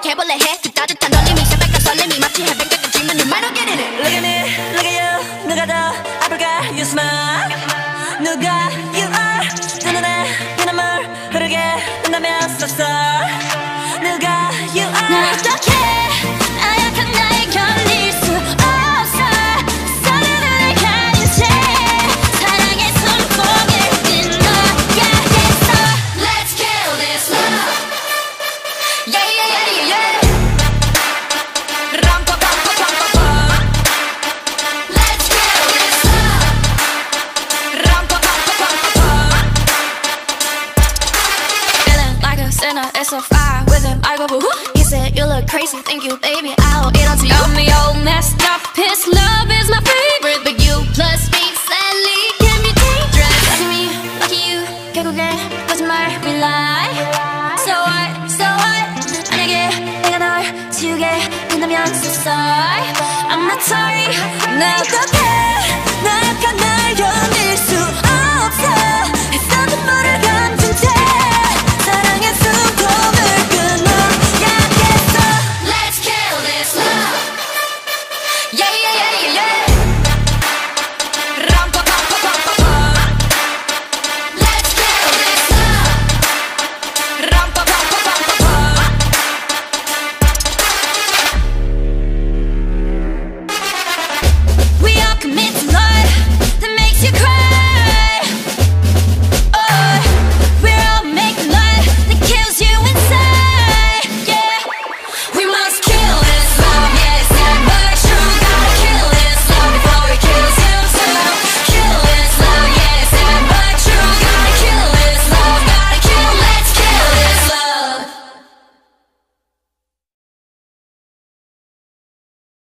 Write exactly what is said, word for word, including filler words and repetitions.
해볼래 해 그 따뜻한 떨림이 새빨간 설렘이 마치 해변가까지 질문을 말로 get in it. Look at me, look at you. 누가 더 아플까? You smile. 누가 you are. 두 눈에 피눈물 흐르게 된다면 so sorry. 누가 you are. 나 어떡해 나약한 나에 걸릴 수 없어. 서로를 가진 채 사랑의 손목을 끊어야겠어. Let's kill this love. Yeah yeah yeah yeah. Let's kill this love. Feeling like a sinner, it's so far with him. I go boo hoo. He said you look crazy, thank you baby. I'll eat onto you. Got me all messed up. His love is my favorite, but you plus me sadly can be dangerous. Lucky me, lucky you. 결국엔 거짓말 rely. So what, so what? 만약에 내가 널 지우게 된다면 so sorry. I'm not sorry. 나 어떡해 나약한